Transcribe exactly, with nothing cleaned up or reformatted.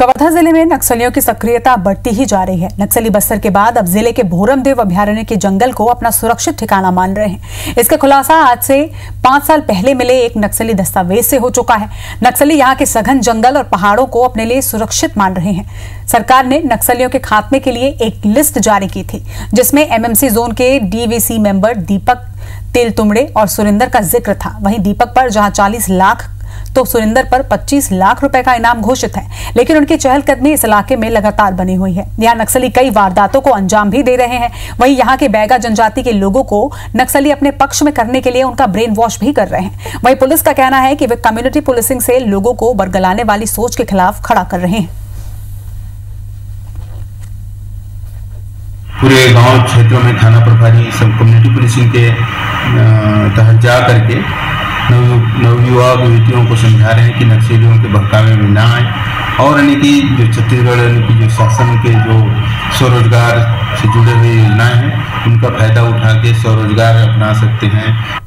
कवर्धा जिले में नक्सलियों की सक्रियता बढ़ती ही जा रही है। नक्सली बस्तर के बाद अब जिले के भोरमदेव अभयारण्य के जंगल को अपना सुरक्षित ठिकाना मान रहे हैं। इसका खुलासा आज से पांच साल पहले मिले एक नक्सली दस्तावेज से हो चुका है। नक्सली यहां के सघन जंगल और पहाड़ों को अपने लिए सुरक्षित मान रहे हैं। सरकार ने नक्सलियों के खात्मे के लिए एक लिस्ट जारी की थी, जिसमें एमएमसी जोन के डीवीसी मेंबर दीपक तेलतुमड़े और सुरेंद्र का जिक्र था। वहीं दीपक पर जहां चालीस लाख तो सुरेंद्र पर पच्चीस लाख रुपए का इनाम घोषित है, लेकिन उनकी चहलकदमी इस इलाके में लगातार बनी हुई है। यहाँ नक्सली कई वारदातों को अंजाम भी दे रहे हैं। वहीं यहाँ के बैगा जनजाति के लोगों को नक्सली अपने पक्ष में करने के लिए उनका ब्रेन वॉश भी कर रहे हैं। वहीं पुलिस का कहना है कि वे कम्युनिटी पुलिसिंग से लोगों को बरगलाने वाली सोच के खिलाफ खड़ा कर रहे हैं। पूरे गांव क्षेत्रों में थाना प्रभारी सब कम्युनिटी पुलिसिंग के तहत जा करके नवयुवक युवतियों को समझा रहे हैं कि नक्सलियों के बहकावे में ना आए और यानी कि जो छत्तीसगढ़ यानी कि जो शासन के जो स्वरोजगार से जुड़े हुए योजनाएं हैं उनका फायदा उठा के स्वरोजगार अपना सकते हैं।